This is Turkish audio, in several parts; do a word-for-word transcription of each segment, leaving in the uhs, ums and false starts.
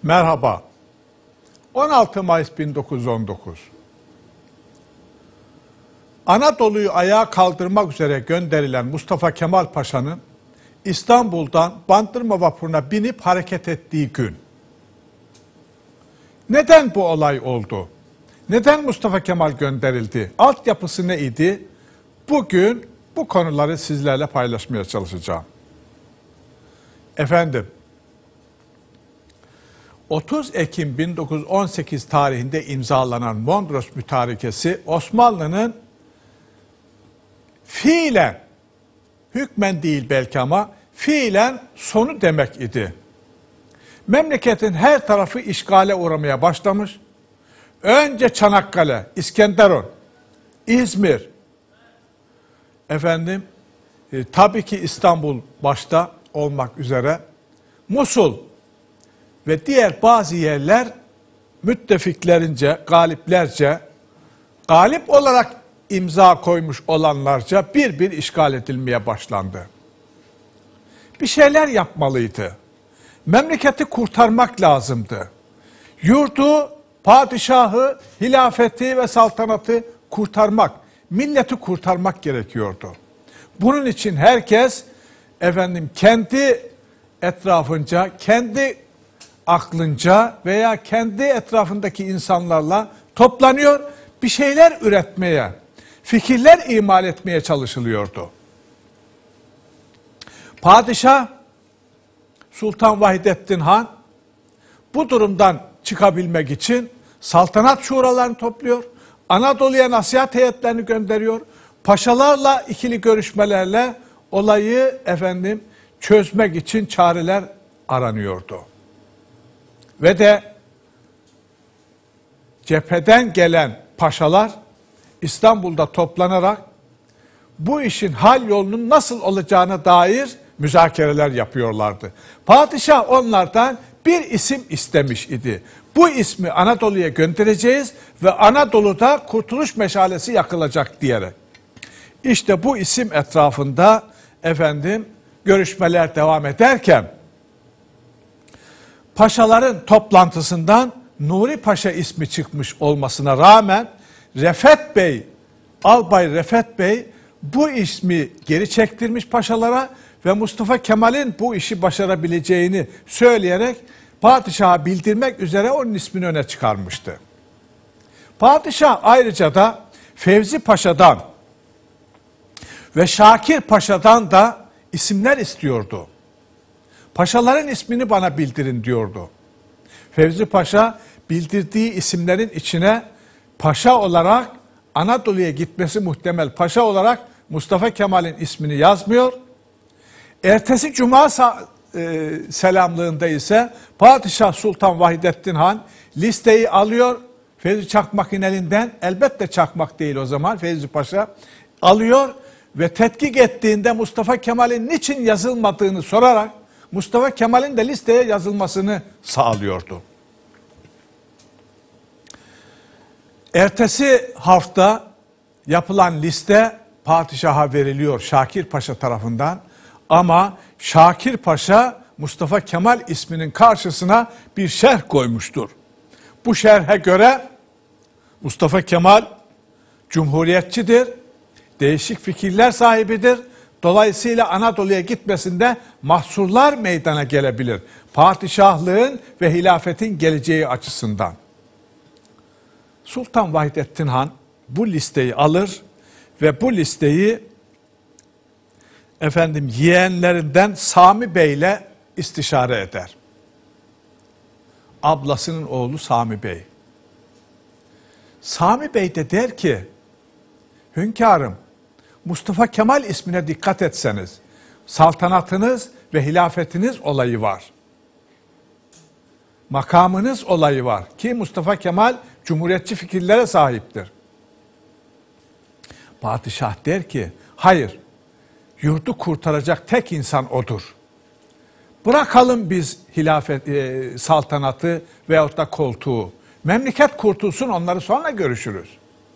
Merhaba. on altı Mayıs bin dokuz yüz on dokuz. Anadolu'yu ayağa kaldırmak üzere gönderilen Mustafa Kemal Paşa'nın İstanbul'dan Bandırma vapuruna binip hareket ettiği gün. Neden bu olay oldu? Neden Mustafa Kemal gönderildi? Altyapısı ne idi? Bugün bu konuları sizlerle paylaşmaya çalışacağım. Efendim, otuz Ekim bin dokuz yüz on sekiz tarihinde imzalanan Mondros Mütarekesi Osmanlı'nın fiilen, hükmen değil belki ama fiilen sonu demek idi. Memleketin her tarafı işgale uğramaya başlamış. Önce Çanakkale, İskenderun, İzmir, efendim e, tabii ki İstanbul başta olmak üzere Musul ve diğer bazı yerler müttefiklerince, galiplerce, galip olarak imza koymuş olanlarca bir bir işgal edilmeye başlandı. Bir şeyler yapmalıydı. Memleketi kurtarmak lazımdı. Yurdu, padişahı, hilafeti ve saltanatı kurtarmak, milleti kurtarmak gerekiyordu. Bunun için herkes efendim kendi etrafınca, kendi aklınca veya kendi etrafındaki insanlarla toplanıyor, bir şeyler üretmeye, fikirler imal etmeye çalışılıyordu. Padişah Sultan Vahidettin Han bu durumdan çıkabilmek için saltanat şuralarını topluyor, Anadolu'ya nasihat heyetlerini gönderiyor, paşalarla ikili görüşmelerle olayı efendim çözmek için çareler aranıyordu. Ve de cepheden gelen paşalar İstanbul'da toplanarak bu işin hal yolunun nasıl olacağına dair müzakereler yapıyorlardı. Padişah onlardan bir isim istemiş idi. Bu ismi Anadolu'ya göndereceğiz ve Anadolu'da kurtuluş meşalesi yakılacak diyerek. İşte bu isim etrafında efendim görüşmeler devam ederken paşaların toplantısından Nuri Paşa ismi çıkmış olmasına rağmen Refet Bey, Albay Refet Bey bu ismi geri çektirmiş paşalara ve Mustafa Kemal'in bu işi başarabileceğini söyleyerek padişaha bildirmek üzere onun ismini öne çıkarmıştı. Padişah ayrıca da Fevzi Paşa'dan ve Şakir Paşa'dan da isimler istiyordu. Paşaların ismini bana bildirin diyordu. Fevzi Paşa bildirdiği isimlerin içine paşa olarak Anadolu'ya gitmesi muhtemel paşa olarak Mustafa Kemal'in ismini yazmıyor. Ertesi Cuma e, selamlığında ise Padişah Sultan Vahidettin Han listeyi alıyor. Fevzi Çakmak'ın elinden, elbette Çakmak değil o zaman, Fevzi Paşa alıyor ve tetkik ettiğinde Mustafa Kemal'in niçin yazılmadığını sorarak Mustafa Kemal'in de listeye yazılmasını sağlıyordu. Ertesi hafta yapılan liste padişaha veriliyor Şakir Paşa tarafından ama Şakir Paşa Mustafa Kemal isminin karşısına bir şerh koymuştur. Bu şerhe göre Mustafa Kemal cumhuriyetçidir, değişik fikirler sahibidir. Dolayısıyla Anadolu'ya gitmesinde mahsurlar meydana gelebilir. Padişahlığın ve hilafetin geleceği açısından. Sultan Vahidettin Han bu listeyi alır ve bu listeyi efendim yeğenlerinden Sami Bey'le istişare eder. Ablasının oğlu Sami Bey. Sami Bey de der ki, hünkârım, Mustafa Kemal ismine dikkat etseniz, saltanatınız ve hilafetiniz olayı var. Makamınız olayı var ki Mustafa Kemal cumhuriyetçi fikirlere sahiptir. Padişah der ki, hayır, yurdu kurtaracak tek insan odur. Bırakalım biz hilafet, e, saltanatı veyahut da koltuğu. Memleket kurtulsun, onları sonra görüşürüz.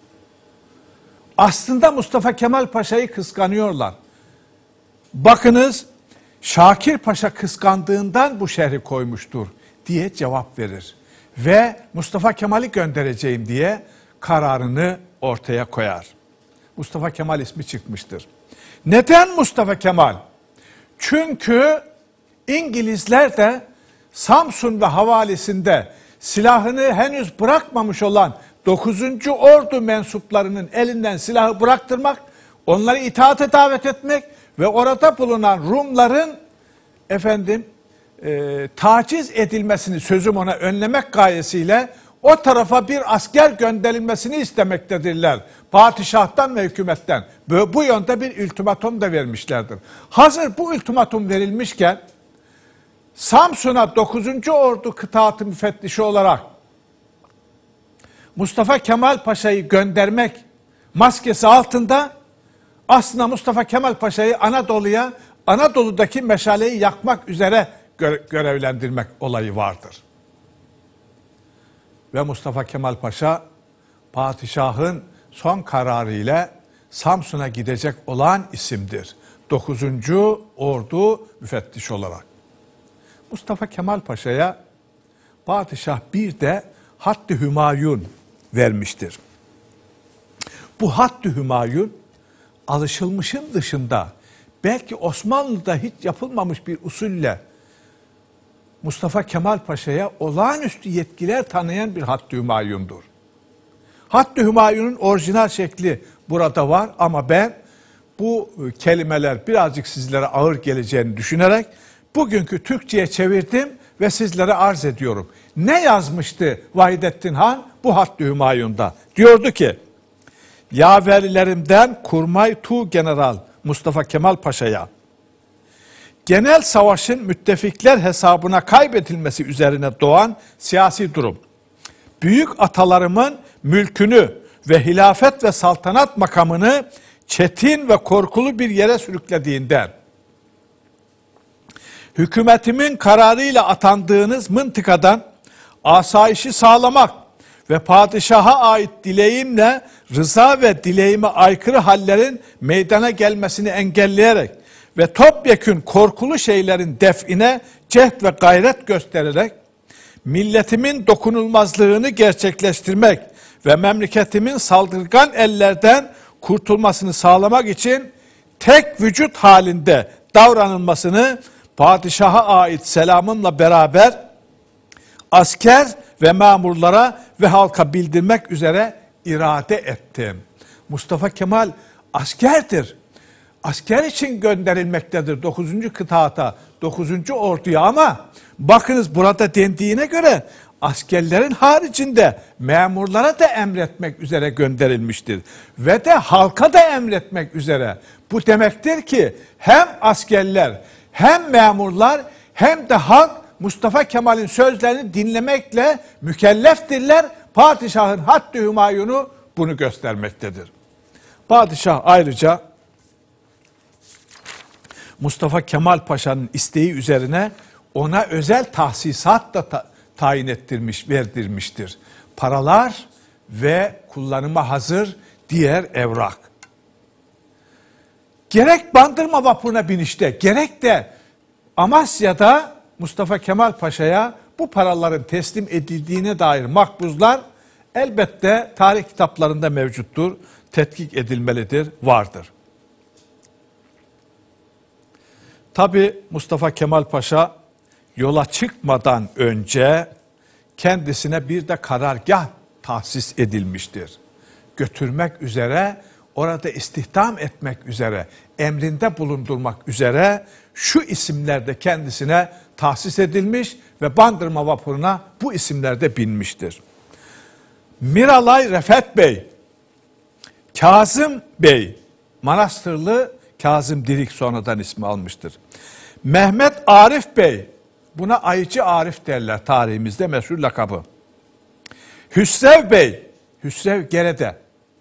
Aslında Mustafa Kemal Paşa'yı kıskanıyorlar. Bakınız, Şakir Paşa kıskandığından bu şerhi koymuştur. diye cevap verir. Ve Mustafa Kemal'i göndereceğim diye kararını ortaya koyar. Mustafa Kemal ismi çıkmıştır. Neden Mustafa Kemal? Çünkü İngilizler de Samsun ve havalisinde silahını henüz bırakmamış olan dokuzuncu Ordu mensuplarının elinden silahı bıraktırmak, onları itaate davet etmek ve orada bulunan Rumların efendim e, taciz edilmesini, sözüm ona, önlemek gayesiyle o tarafa bir asker gönderilmesini istemektedirler. Padişahtan ve hükümetten. Bu, bu yönde bir ultimatum da vermişlerdir. Hazır bu ultimatum verilmişken Samsun'a dokuzuncu Ordu Kıtaatı Müfettişi olarak Mustafa Kemal Paşa'yı göndermek maskesi altında aslında Mustafa Kemal Paşa'yı Anadolu'ya, Anadolu'daki meşaleyi yakmak üzere görevlendirmek olayı vardır. Ve Mustafa Kemal Paşa padişahın son kararı ile Samsun'a gidecek olan isimdir. dokuzuncu Ordu Müfettiş olarak. Mustafa Kemal Paşa'ya padişah bir de Hadd-ı Hümayun vermiştir. Bu Hadd-ı Hümayun alışılmışın dışında belki Osmanlı'da hiç yapılmamış bir usulle Mustafa Kemal Paşa'ya olağanüstü yetkiler tanıyan bir Hadd-ı Hümayun'dur. Hadd-ı Hümayun'un orijinal şekli burada var ama ben bu kelimeler birazcık sizlere ağır geleceğini düşünerek bugünkü Türkçe'ye çevirdim ve sizlere arz ediyorum. Ne yazmıştı Vahidettin Han bu Hadd-ı Hümayun'da? Diyordu ki, yaverlerimden Kurmay Tuğgeneral Mustafa Kemal Paşa'ya genel savaşın müttefikler hesabına kaybedilmesi üzerine doğan siyasi durum, büyük atalarımın mülkünü ve hilafet ve saltanat makamını çetin ve korkulu bir yere sürüklediğinden, hükümetimin kararıyla atandığınız mıntıkadan asayişi sağlamak ve padişaha ait dileğimle rıza ve dileğime aykırı hallerin meydana gelmesini engelleyerek ve topyekün korkulu şeylerin define cehd ve gayret göstererek milletimin dokunulmazlığını gerçekleştirmek ve memleketimin saldırgan ellerden kurtulmasını sağlamak için tek vücut halinde davranılmasını padişaha ait selamımla beraber asker ve memurlara ve halka bildirmek üzere irade ettim. Mustafa Kemal askerdir. Asker için gönderilmektedir dokuzuncu kıtaata, dokuzuncu orduya ama bakınız burada dendiğine göre askerlerin haricinde memurlara da emretmek üzere gönderilmiştir. Ve de halka da emretmek üzere. Bu demektir ki hem askerler hem memurlar hem de halk Mustafa Kemal'in sözlerini dinlemekle mükelleftirler. Padişahın Hadd-ı Hümayun'u bunu göstermektedir. Padişah ayrıca Mustafa Kemal Paşa'nın isteği üzerine ona özel tahsisat da ta tayin ettirmiş, verdirmiştir. Paralar ve kullanıma hazır diğer evrak. Gerek Bandırma vapuruna binişte, gerek de Amasya'da Mustafa Kemal Paşa'ya bu paraların teslim edildiğine dair makbuzlar elbette tarih kitaplarında mevcuttur, tetkik edilmelidir, vardır. Tabi Mustafa Kemal Paşa yola çıkmadan önce kendisine bir de karargah tahsis edilmiştir. Götürmek üzere, orada istihdam etmek üzere, emrinde bulundurmak üzere şu isimlerde kendisine tahsis edilmiş ve Bandırma vapuruna bu isimlerde binmiştir. Miralay Refet Bey, Kazım Bey, Manastırlı Kazım Dirik sonradan ismi almıştır. Mehmet Arif Bey, buna Ayıcı Arif derler tarihimizde meşhur lakabı. Hüsrev Bey, Hüsrev Gerede.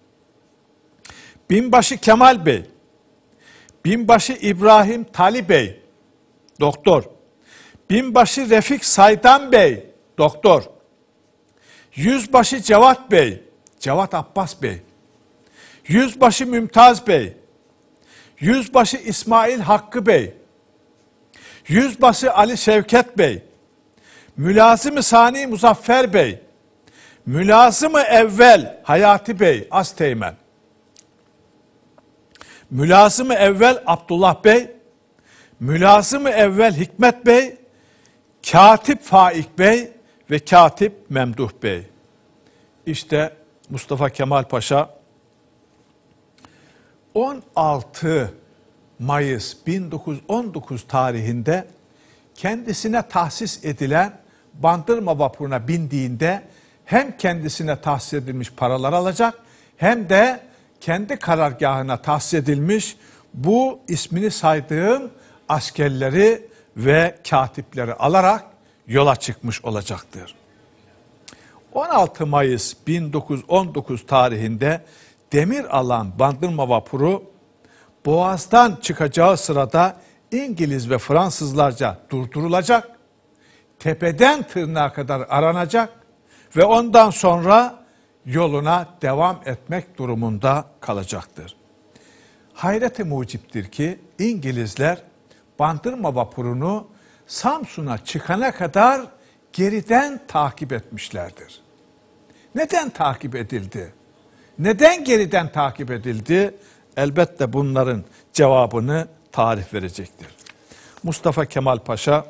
Binbaşı Kemal Bey, Binbaşı İbrahim Tali Bey, doktor. Binbaşı Refik Saydan Bey, doktor. Yüzbaşı Cevat Bey, Cevat Abbas Bey. Yüzbaşı Mümtaz Bey, Yüzbaşı İsmail Hakkı Bey, Yüzbaşı Ali Şevket Bey, Mülazım-ı Sani Muzaffer Bey, Mülazım-ı Evvel Hayati Bey Asteğmen, Mülazım-ı Evvel Abdullah Bey, Mülazım-ı Evvel Hikmet Bey, Katip Faik Bey ve Katip Memduh Bey. İşte Mustafa Kemal Paşa on altı Mayıs bin dokuz yüz on dokuz tarihinde kendisine tahsis edilen Bandırma vapuruna bindiğinde hem kendisine tahsis edilmiş paralar alacak hem de kendi karargahına tahsis edilmiş bu ismini saydığım askerleri ve katipleri alarak yola çıkmış olacaktır. on altı Mayıs bin dokuz yüz on dokuz tarihinde demir alan Bandırma vapuru Boğaz'dan çıkacağı sırada İngiliz ve Fransızlarca durdurulacak, tepeden tırnağa kadar aranacak ve ondan sonra yoluna devam etmek durumunda kalacaktır. Hayret-i muciptir ki İngilizler Bandırma vapurunu Samsun'a çıkana kadar geriden takip etmişlerdir. Neden takip edildi? Neden geriden takip edildi? Elbette bunların cevabını tarih verecektir. Mustafa Kemal Paşa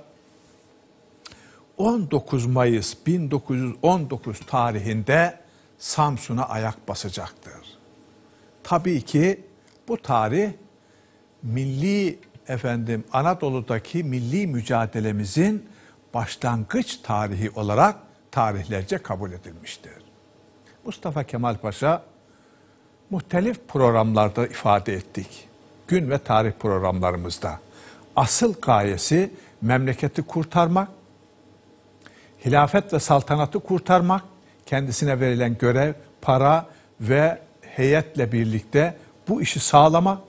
on dokuz Mayıs bin dokuz yüz on dokuz tarihinde Samsun'a ayak basacaktır. Tabii ki bu tarih milli efendim Anadolu'daki milli mücadelemizin başlangıç tarihi olarak tarihlerce kabul edilmiştir. Mustafa Kemal Paşa muhtelif programlarda ifade ettik. Gün ve tarih programlarımızda. Asıl gayesi memleketi kurtarmak, hilafet ve saltanatı kurtarmak, kendisine verilen görev, para ve heyetle birlikte bu işi sağlamak.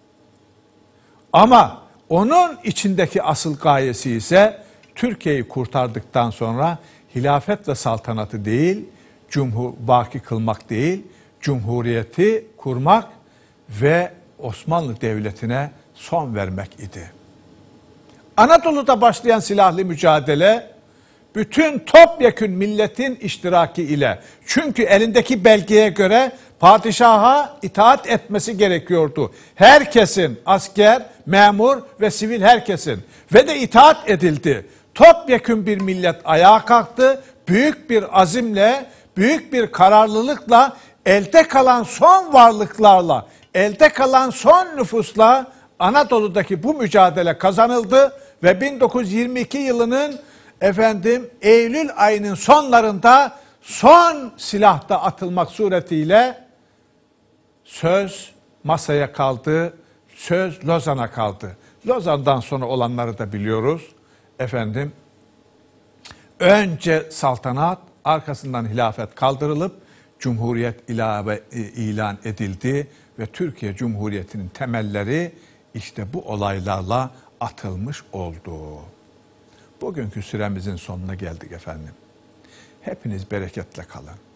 Ama onun içindeki asıl gayesi ise Türkiye'yi kurtardıktan sonra hilafet ve saltanatı değil, cumhur baki kılmak değil, cumhuriyeti kurmak ve Osmanlı Devleti'ne son vermek idi. Anadolu'da başlayan silahlı mücadele bütün topyekün milletin iştiraki ile, çünkü elindeki belgeye göre padişaha itaat etmesi gerekiyordu. Herkesin, asker, memur ve sivil herkesin ve de itaat edildi. Topyekün bir millet ayağa kalktı, büyük bir azimle, büyük bir kararlılıkla, elde kalan son varlıklarla, elde kalan son nüfusla Anadolu'daki bu mücadele kazanıldı ve bin dokuz yüz yirmi iki yılının efendim Eylül ayının sonlarında son silahta atılmak suretiyle söz masaya kaldı, söz Lozan'a kaldı. Lozan'dan sonra olanları da biliyoruz. Efendim önce saltanat, arkasından hilafet kaldırılıp Cumhuriyet ilave ilan edildi ve Türkiye Cumhuriyeti'nin temelleri işte bu olaylarla atılmış oldu. Bugünkü süremizin sonuna geldik efendim. Hepiniz bereketle kalın.